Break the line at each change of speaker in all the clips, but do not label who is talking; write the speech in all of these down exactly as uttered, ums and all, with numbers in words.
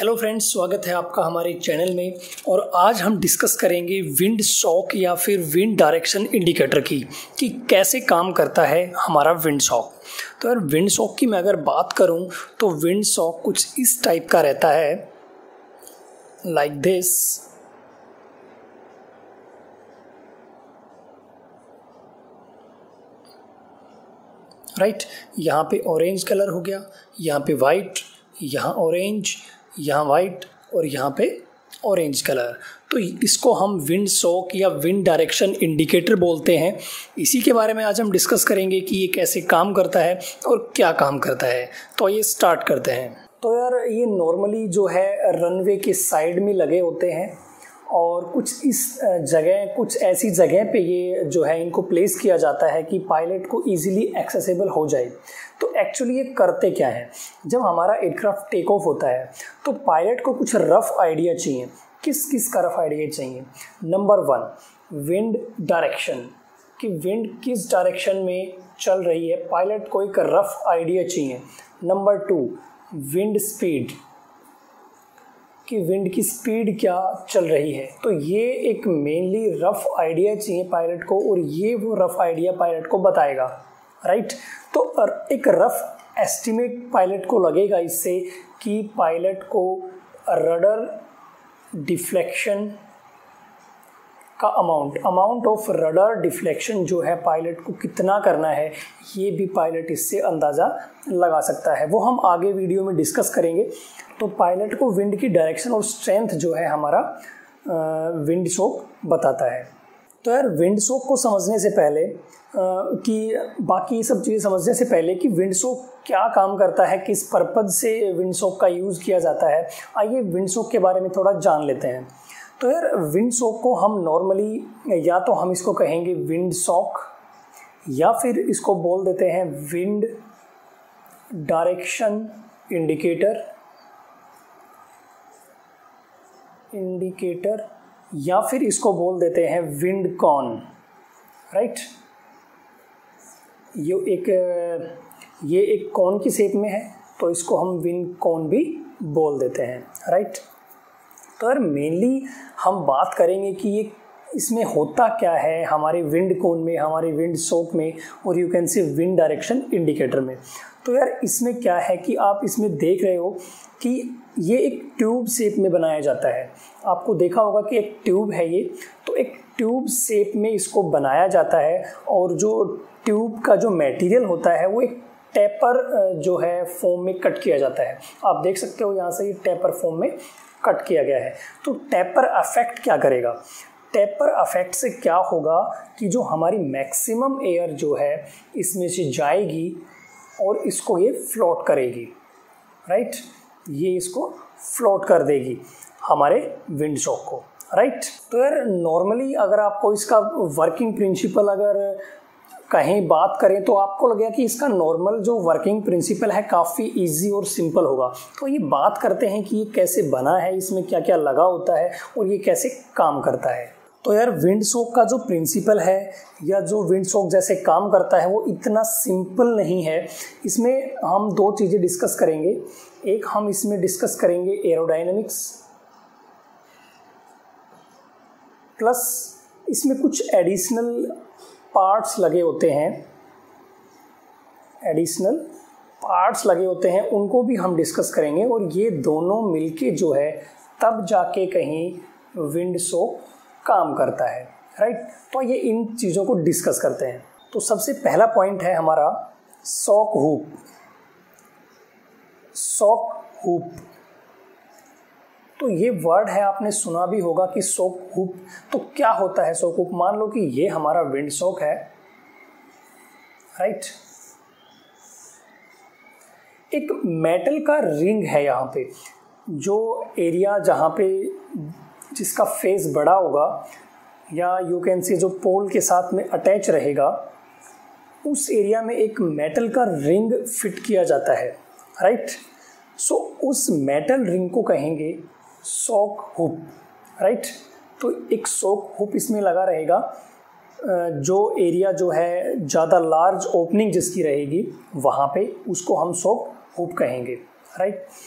Hello friends, स्वागत है आपका हमारे चैनल में। और आज हम डिस्कस करेंगे विंड शॉक या फिर विंड डायरेक्शन इंडिकेटर की कि कैसे काम करता है हमारा विंड शॉक। तो यार विंड शॉक की मैं अगर बात करूं तो विंड शॉक कुछ इस टाइप का रहता है, लाइक दिस। राइट, यहाँ पे ऑरेंज कलर हो गया, यहाँ पे वाइट, यहाँ ऑरेंज, यहाँ वाइट और यहाँ पे ऑरेंज कलर। तो इसको हम विंड शॉक या विंड डायरेक्शन इंडिकेटर बोलते हैं। इसी के बारे में आज हम डिस्कस करेंगे कि ये कैसे काम करता है और क्या काम करता है। तो ये स्टार्ट करते हैं। तो यार ये नॉर्मली जो है रनवे के साइड में लगे होते हैं और कुछ इस जगह कुछ ऐसी जगह पे ये जो है इनको प्लेस किया जाता है कि पायलट को इजीली एक्सेसिबल हो जाए। तो एक्चुअली ये करते क्या है, जब हमारा एयरक्राफ्ट टेक ऑफ होता है तो पायलट को कुछ रफ आइडिया चाहिए। किस किस का रफ आइडिया चाहिए? नंबर वन, विंड डायरेक्शन, कि विंड किस डायरेक्शन में चल रही है, पायलट को एक रफ आइडिया चाहिए। नंबर टू, विंड स्पीड, कि विंड की स्पीड क्या चल रही है। तो ये एक मेनली रफ आइडिया चाहिए पायलट को और ये वो रफ आइडिया पायलट को बताएगा। राइट, तो एक रफ एस्टिमेट पायलट को लगेगा इससे कि पायलट को रडर डिफ्लेक्शन का amount amount of rudder deflection जो है पायलट को कितना करना है, ये भी पायलट इससे अंदाज़ा लगा सकता है। वो हम आगे वीडियो में डिस्कस करेंगे। तो पायलट को विंड की डायरेक्शन और स्ट्रेंथ जो है हमारा विंड शॉक बताता है। तो यार विंड शॉक को समझने से पहले आ, कि बाकी ये सब चीज़ें समझने से पहले कि विंड शॉक क्या काम करता है, किस पर्पज़ से विंड शॉक का यूज़ किया जाता है, आइए विंड शॉक के बारे में थोड़ा जान लेते हैं। तो यार विंड शॉक को हम नॉर्मली या तो हम इसको कहेंगे विंड शॉक या फिर इसको बोल देते हैं विंड डायरेक्शन इंडिकेटर इंडिकेटर या फिर इसको बोल देते हैं विंड कॉन। राइट, ये एक ये एक कॉन की शेप में है तो इसको हम विंड कॉन भी बोल देते हैं। राइट, तो यार मेनली हम बात करेंगे कि ये इसमें होता क्या है हमारे विंड कोन में, हमारे विंड शॉक में और you can say wind direction indicator में। तो यार इसमें क्या है कि आप इसमें देख रहे हो कि ये एक ट्यूब शेप में बनाया जाता है। आपको देखा होगा कि एक ट्यूब है ये, तो एक ट्यूब शेप में इसको बनाया जाता है और जो ट्यूब का जो मटेरियल होता है वो एक टेपर जो है फॉर्म में कट किया जाता है। आप देख सकते हो यहाँ से ये टेपर फॉर्म में कट किया गया है। तो टेपर अफेक्ट क्या करेगा? टेपर अफेक्ट से क्या होगा कि जो हमारी मैक्सिमम एयर जो है इसमें से जाएगी और इसको ये फ्लोट करेगी। राइट, ये इसको फ्लोट कर देगी हमारे विंड शॉक को। राइट, तो यार नॉर्मली अगर आपको इसका वर्किंग प्रिंसिपल अगर कहीं बात करें तो आपको लगेगा कि इसका नॉर्मल जो वर्किंग प्रिंसिपल है काफ़ी इजी और सिंपल होगा। तो ये बात करते हैं कि ये कैसे बना है, इसमें क्या क्या लगा होता है और ये कैसे काम करता है। तो यार विंड शॉक का जो प्रिंसिपल है या जो विंड शॉक जैसे काम करता है वो इतना सिंपल नहीं है। इसमें हम दो चीज़ें डिस्कस करेंगे। एक हम इसमें डिस्कस करेंगे एरोडायनेमिक्स, प्लस इसमें कुछ एडिशनल पार्ट्स लगे होते हैं एडिशनल पार्ट्स लगे होते हैं उनको भी हम डिस्कस करेंगे और ये दोनों मिलके जो है तब जाके कहीं विंड शॉक काम करता है। राइट, तो ये इन चीज़ों को डिस्कस करते हैं। तो सबसे पहला पॉइंट है हमारा शॉक हुप। शॉक हुप, तो ये वर्ड है आपने सुना भी होगा कि शॉक हुप। तो क्या होता है शॉक हुप? मान लो कि ये हमारा विंड शॉक है। राइट, एक मेटल का रिंग है यहाँ पे, जो एरिया जहाँ पे जिसका फेस बड़ा होगा या यू कैन से जो पोल के साथ में अटैच रहेगा, उस एरिया में एक मेटल का रिंग फिट किया जाता है। राइट, सो उस मेटल रिंग को कहेंगे शॉक हुप। राइट, तो एक शॉक हुप इसमें लगा रहेगा, जो एरिया जो है ज़्यादा लार्ज ओपनिंग जिसकी रहेगी वहाँ पे उसको हम शॉक हुप कहेंगे। राइट,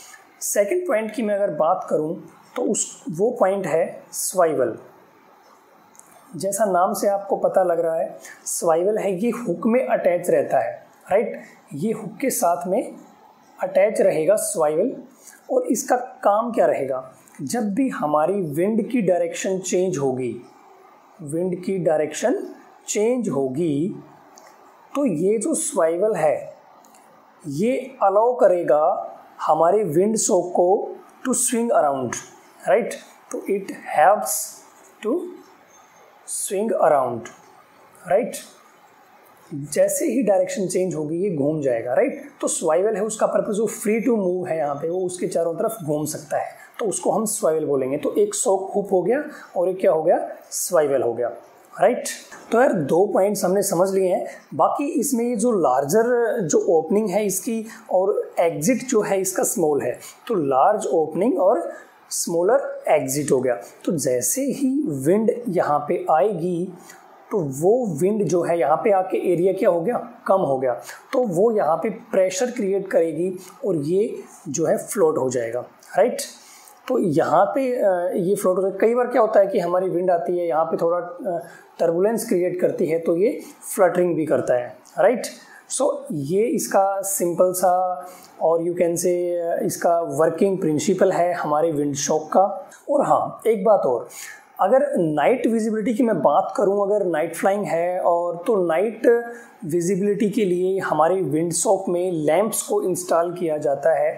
सेकंड पॉइंट की मैं अगर बात करूं तो उस वो पॉइंट है स्वाइवल। जैसा नाम से आपको पता लग रहा है, स्वाइवल है ये हुक में अटैच रहता है, राइट। ये हुक के साथ में अटैच रहेगा स्वाइवल। और इसका काम क्या रहेगा, जब भी हमारी विंड की डायरेक्शन चेंज होगी विंड की डायरेक्शन चेंज होगी तो ये जो स्वाइवल है ये अलाउ करेगा हमारे विंड शॉक को टू स्विंग अराउंड, राइट। तो it helps to swing around, right. जैसे ही डायरेक्शन चेंज होगी ये घूम जाएगा, राइट। तो स्वाइवल है, उसका पर्पस जो फ्री टू मूव है यहाँ पे, वो उसके चारों तरफ घूम सकता है, तो उसको हम स्वाइवल बोलेंगे। तो एक शॉक हुप हो गया और एक क्या हो गया, स्वाइवल हो गया, राइट। तो यार दो पॉइंट्स हमने समझ लिए हैं। बाकी इसमें ये जो लार्जर जो ओपनिंग है इसकी और एग्जिट जो है इसका स्मॉल है, तो लार्ज ओपनिंग और स्मॉलर एग्जिट हो गया। तो जैसे ही विंड यहाँ पे आएगी तो वो विंड जो है यहाँ पे आके एरिया क्या हो गया, कम हो गया, तो वो यहाँ पे प्रेशर क्रिएट करेगी और ये जो है फ्लोट हो जाएगा, राइट। तो यहाँ पे ये फ्लोट हो जाएगा। कई बार क्या होता है कि हमारी विंड आती है यहाँ पे थोड़ा टर्बुलेंस क्रिएट करती है तो ये फ्लटरिंग भी करता है, राइट। सो so, ये इसका सिंपल सा और यू कैन से इसका वर्किंग प्रिंसिपल है हमारे विंड शॉक का। और हाँ, एक बात और, अगर नाइट विजिबिलिटी की मैं बात करूं, अगर नाइट फ्लाइंग है और तो नाइट विजिबिलिटी के लिए हमारे विंड शॉक में लैंप्स को इंस्टॉल किया जाता है।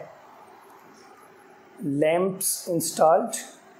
Lamps installed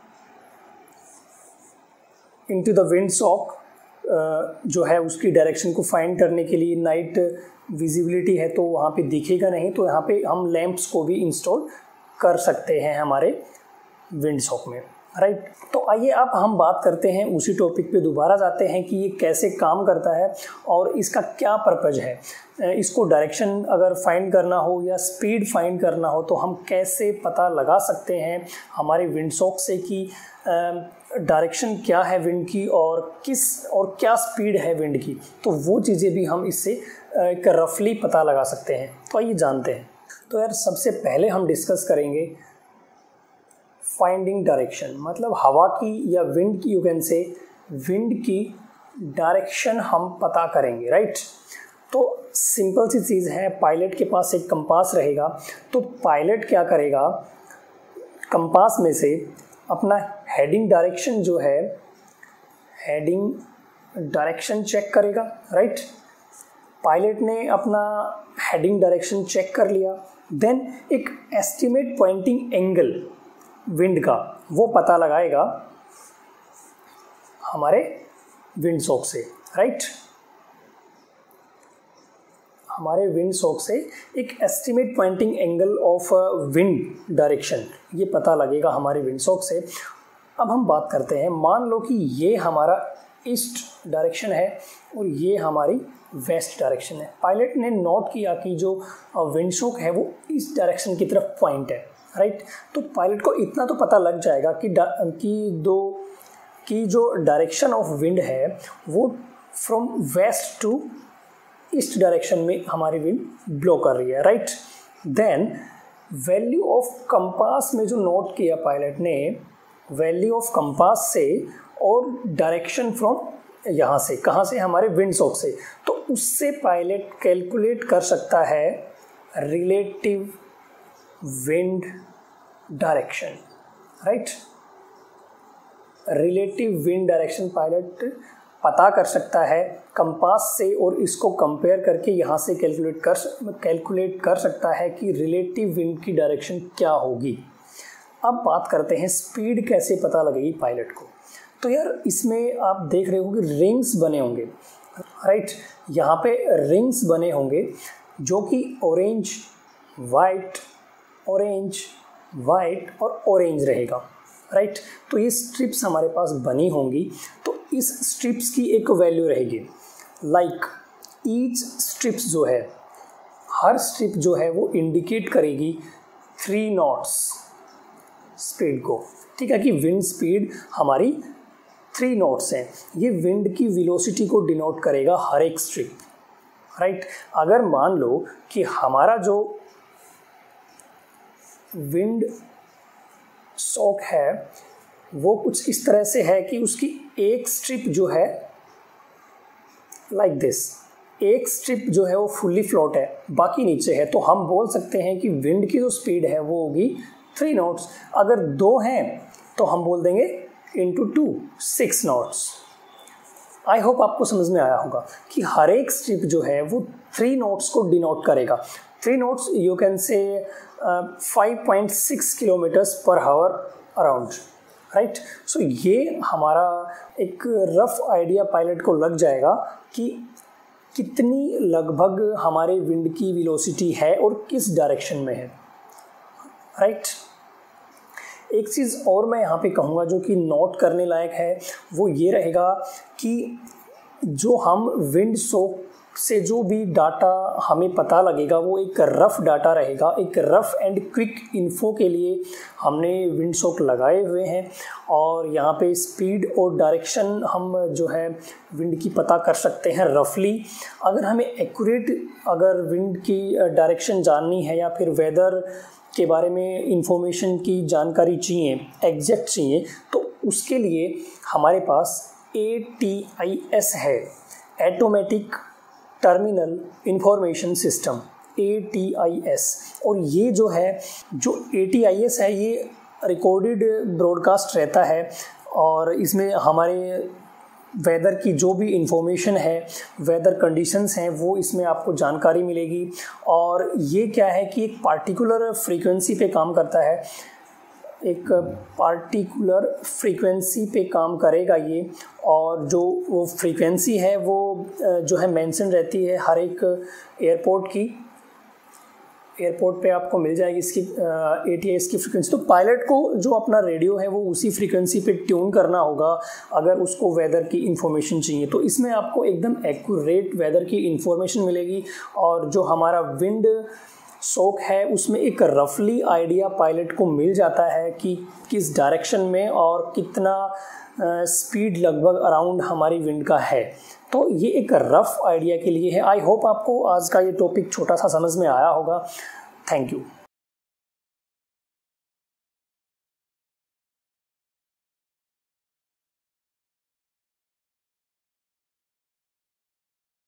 into the wind sock जो है उसकी डायरेक्शन को फाइंड करने के लिए। नाइट विजिबिलिटी है तो वहाँ पे दिखेगा नहीं, तो यहाँ पे हम लैंप्स को भी इंस्टॉल कर सकते हैं हमारे विंड शॉक में, राइट। तो आइए अब हम बात करते हैं उसी टॉपिक पे दोबारा जाते हैं कि ये कैसे काम करता है और इसका क्या पर्पज है। इसको डायरेक्शन अगर फाइंड करना हो या स्पीड फाइंड करना हो तो हम कैसे पता लगा सकते हैं हमारे विंड शॉक से कि डायरेक्शन क्या है विंड की और किस और क्या स्पीड है विंड की। तो वो चीज़ें भी हम इससे एक रफली पता लगा सकते हैं। तो आइए जानते हैं। तो यार सबसे पहले हम डिस्कस करेंगे फाइंडिंग डायरेक्शन, मतलब हवा की या विंड की, यू कैन से विंड की डायरेक्शन हम पता करेंगे, राइट। तो सिंपल सी चीज़ है, पायलट के पास एक कंपास रहेगा, तो पायलट क्या करेगा, कंपास में से अपना हेडिंग डायरेक्शन जो है हेडिंग डायरेक्शन चेक करेगा, राइट। पायलट ने अपना हेडिंग डायरेक्शन चेक कर लिया, देन एक एस्टिमेट पॉइंटिंग एंगल विंड का वो पता लगाएगा हमारे विंड शॉक से, राइट। हमारे विंड शॉक से एक estimate pointing angle of wind direction ये पता लगेगा हमारे विंड शॉक से। अब हम बात करते हैं, मान लो कि ये हमारा ईस्ट डायरेक्शन है और ये हमारी वेस्ट डायरेक्शन है। पायलट ने नोट किया कि जो विंड शॉक है वो ईस्ट डायरेक्शन की तरफ पॉइंट है, राइट। तो पायलट को इतना तो पता लग जाएगा कि कि दो की जो डायरेक्शन ऑफ विंड है वो from west to east direction में हमारी विंड ब्लो कर रही है, right. Then value of compass में जो नोट किया पायलट ने, वैल्यू ऑफ कंपास से और डायरेक्शन फ्रॉम यहाँ से, कहाँ से, हमारे विंड शॉक से, तो उससे पायलट कैलकुलेट कर सकता है relative wind direction, right. Relative wind direction pilot पता कर सकता है कंपास से और इसको कंपेयर करके यहाँ से कैलकुलेट कर कैलकुलेट कर सकता है कि रिलेटिव विंड की डायरेक्शन क्या होगी। अब बात करते हैं स्पीड कैसे पता लगेगी पायलट को। तो यार इसमें आप देख रहे हो कि रिंग्स बने होंगे, राइट। यहाँ पे रिंग्स बने होंगे जो कि ऑरेंज, वाइट, ऑरेंज, वाइट और ऑरेंज रहेगा, राइट। तो ये स्ट्रिप्स हमारे पास बनी होंगी, तो इस स्ट्रिप्स की एक वैल्यू रहेगी, लाइक ईच स्ट्रिप्स जो है, हर स्ट्रिप जो है वो इंडिकेट करेगी थ्री नॉट्स स्पीड को, ठीक है, कि विंड स्पीड हमारी थ्री नॉट्स हैं। ये विंड की वेलोसिटी को डिनोट करेगा हर एक स्ट्रिप, राइट। अगर मान लो कि हमारा जो विंड सोक है वो कुछ इस तरह से है कि उसकी एक स्ट्रिप जो है लाइक दिस, एक स्ट्रिप जो है वो फुल्ली फ्लोट है, बाकी नीचे है। तो हम बोल सकते हैं कि विंड की जो स्पीड है वो होगी थ्री नॉट्स। अगर दो हैं तो हम बोल देंगे into two, six knots. I hope आपको समझ में आया होगा कि हर एक स्ट्रिप जो है वो थ्री नॉट्स को डिनोट करेगा। Three knots you can say five point six kilometres per hour around, right. So ये हमारा एक रफ आइडिया पायलट को लग जाएगा कि कितनी लगभग हमारे विंड की वेलोसिटी है और किस डायरेक्शन में है, राइट right? एक चीज़ और मैं यहाँ पे कहूँगा जो कि नोट करने लायक है वो ये रहेगा कि जो हम विंड सोक से जो भी डाटा हमें पता लगेगा वो एक रफ़ डाटा रहेगा। एक रफ़ एंड क्विक इन्फो के लिए हमने विंड सोक लगाए हुए हैं और यहाँ पे स्पीड और डायरेक्शन हम जो है विंड की पता कर सकते हैं रफली। अगर हमें एक्यूरेट अगर विंड की डायरेक्शन जाननी है या फिर वेदर के बारे में इंफॉर्मेशन की जानकारी चाहिए, एग्जैक्ट चाहिए, तो उसके लिए हमारे पास ए टी आई एस है, automatic terminal information system, A T I S. और ये जो है जो ए टी आई एस है ये रिकॉर्डेड ब्रॉडकास्ट रहता है और इसमें हमारे वेदर की जो भी इंफॉर्मेशन है, वेदर कंडीशंस हैं, वो इसमें आपको जानकारी मिलेगी। और ये क्या है कि एक पार्टिकुलर फ्रीक्वेंसी पे काम करता है, एक पार्टिकुलर फ्रीक्वेंसी पे काम करेगा ये। और जो वो फ्रीक्वेंसी है वो जो है मेंशन रहती है हर एक एयरपोर्ट की, एयरपोर्ट पे आपको मिल जाएगी इसकी ए टी आई एस की फ्रीक्वेंसी। तो पायलट को जो अपना रेडियो है वो उसी फ्रीक्वेंसी पे ट्यून करना होगा अगर उसको वेदर की इन्फॉर्मेशन चाहिए। तो इसमें आपको एकदम एक्यूरेट वेदर की इन्फॉर्मेशन मिलेगी और जो हमारा विंड सोक है उसमें एक रफली आइडिया पायलट को मिल जाता है कि किस डायरेक्शन में और कितना स्पीड लगभग अराउंड हमारी विंड का है। तो ये एक रफ आइडिया के लिए है। आई होप आपको आज का ये टॉपिक छोटा सा समझ में आया होगा। Thank you.